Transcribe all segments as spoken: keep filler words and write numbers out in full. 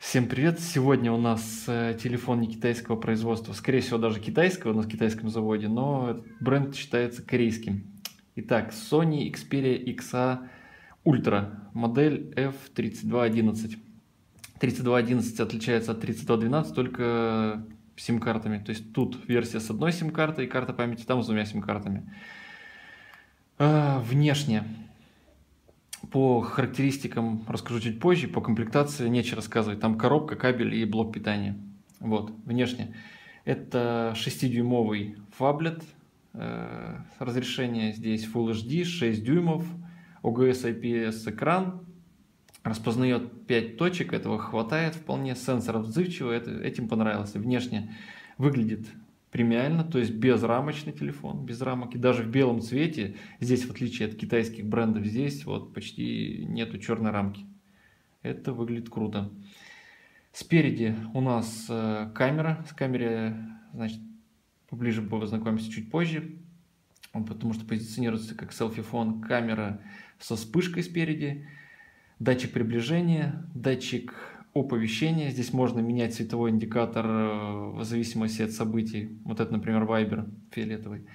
Всем привет! Сегодня у нас э, телефон не китайского производства, скорее всего даже китайского на китайском заводе, но бренд считается корейским. Итак, Sony Xperia икс а Ultra, модель эф тридцать два одиннадцать. тридцать два одиннадцать отличается от тридцать два двенадцать только сим-картами, то есть тут версия с одной сим-картой и карта памяти, там с двумя сим-картами. А, внешне. По характеристикам расскажу чуть позже, по комплектации нечего рассказывать. Там коробка, кабель и блок питания. Вот, внешне. Это шестидюймовый фаблет. Э, разрешение здесь Full эйч ди, шесть дюймов. о джи эс ай пи эс экран. Распознает пять точек, этого хватает вполне. Сенсор отзывчивый, это, этим понравилось. Внешне выглядит премиально, то есть безрамочный телефон, без рамок. И даже в белом цвете, здесь в отличие от китайских брендов, здесь вот почти нету черной рамки. Это выглядит круто. Спереди у нас э, камера. С камерой, значит, поближе познакомимся чуть позже. Он потому что позиционируется как селфи-фон. Камера со вспышкой спереди. Датчик приближения, датчик оповещения. Здесь можно менять цветовой индикатор в зависимости от событий. Вот это, например, Viber фиолетовый.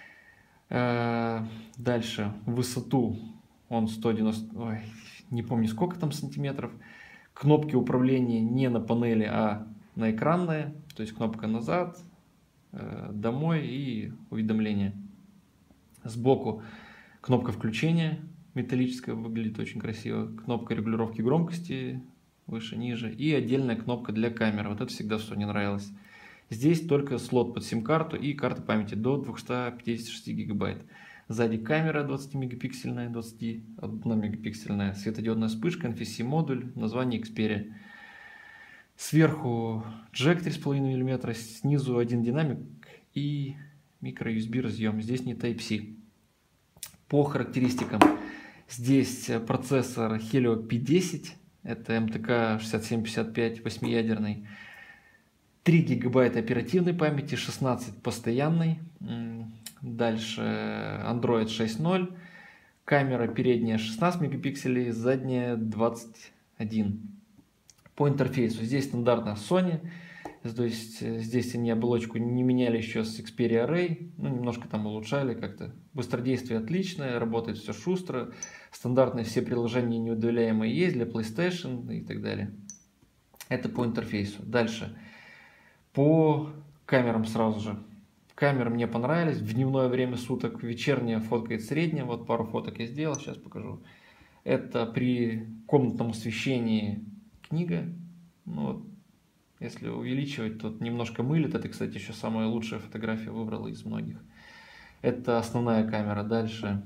Дальше высоту он сто девяносто, ой, не помню сколько там сантиметров. Кнопки управления не на панели, а на экранные. То есть кнопка назад, домой и уведомления. Сбоку кнопка включения. Металлическая, выглядит очень красиво. Кнопка регулировки громкости выше, ниже. И отдельная кнопка для камеры. Вот это всегда что не нравилось. Здесь только слот под сим-карту и карта памяти до двухсот пятидесяти шести гигабайт. Сзади камера двадцатимегапиксельная, двадцатиодномегапиксельная, светодиодная вспышка, эн эф си модуль, название Xperia. Сверху джек три с половиной миллиметра, снизу один динамик и микро ю эс би разъем. Здесь не тайп си. По характеристикам. Здесь процессор Helio пи десять, это эм тэ ка шестьдесят семь пятьдесят пять восьмиядерный, три гигабайта оперативной памяти, шестнадцать постоянной, дальше Android шесть ноль, камера передняя шестнадцать мегапикселей, задняя двадцать один. По интерфейсу здесь стандартно Sony, то есть здесь они оболочку не меняли еще с Xperia Ray, ну немножко там улучшали как-то. Быстродействие отличное, работает все шустро, стандартные все приложения неудаляемые есть для PlayStation и так далее. Это по интерфейсу. Дальше. По камерам сразу же. Камеры мне понравились. В дневное время суток, вечерняя фоткает средняя. Вот пару фоток я сделал, сейчас покажу. Это при комнатном освещении книга. Ну, вот. Если увеличивать, то немножко мылит. Это, кстати, еще самая лучшая фотография выбрала из многих. Это основная камера. Дальше.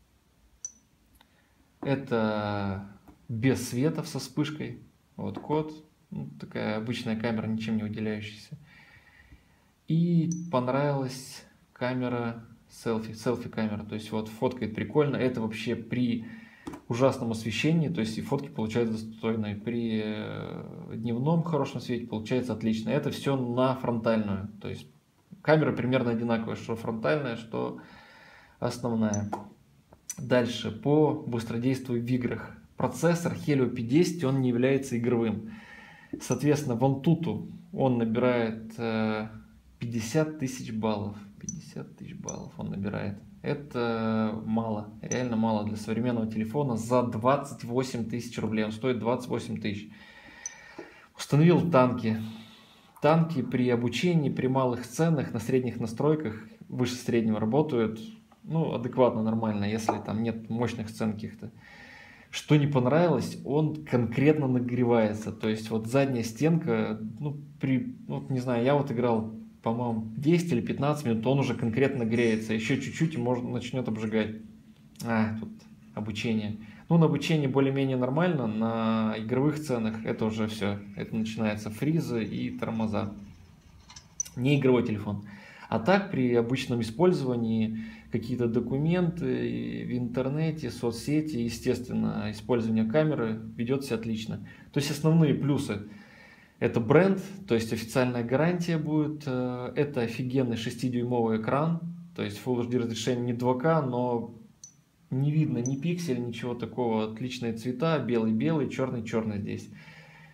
Это без света со вспышкой. Вот код. Ну, такая обычная камера, ничем не выделяющаяся. И понравилась камера селфи. Селфи-камера. То есть вот фоткает прикольно. Это вообще при ужасном освещении, то есть и фотки получаются достойные. При дневном хорошем свете получается отлично. Это все на фронтальную. То есть камера примерно одинаковая, что фронтальная, что основная. Дальше по быстродействию в играх. Процессор Helio пи десять, он не является игровым. Соответственно, в Antutu он набирает пятьдесят тысяч баллов. пятьдесят тысяч баллов он набирает. Это мало, реально мало для современного телефона. За двадцать восемь тысяч рублей, он стоит двадцать восемь тысяч. Установил танки. Танки при обучении, при малых ценах, на средних настройках, выше среднего работают, ну, адекватно, нормально, если там нет мощных цен каких-то. Что не понравилось, он конкретно нагревается. То есть вот задняя стенка, ну, при, ну, не знаю, я вот играл, по-моему, десять или пятнадцать минут, он уже конкретно греется. Еще чуть-чуть и можно, начнет обжигать. А, тут обучение. Ну, на обучении более-менее нормально, на игровых ценах это уже все. Это начинается фризы и тормоза. Не игровой телефон. А так, при обычном использовании, какие-то документы в интернете, соцсети, естественно, использование камеры ведет себя отлично. То есть основные плюсы. Это бренд, то есть официальная гарантия будет. Это офигенный шестидюймовый экран, то есть Full эйч ди разрешение, не два ка, но не видно ни пиксель, ничего такого. Отличные цвета, белый-белый, черный-черный здесь.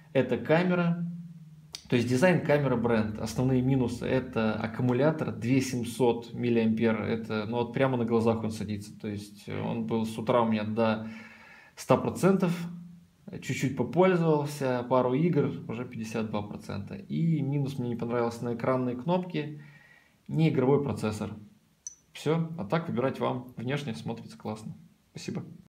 Это камера, то есть дизайн камеры бренд. Основные минусы — это аккумулятор две тысячи семьсот миллиампер. Это, ну вот прямо на глазах он садится. То есть он был с утра у меня до ста процентов. Чуть-чуть попользовался, пару игр, уже пятьдесят два процента. И минус мне не понравилось на экранные кнопки, не игровой процессор. Все, а так выбирать вам. Внешне смотрится классно. Спасибо.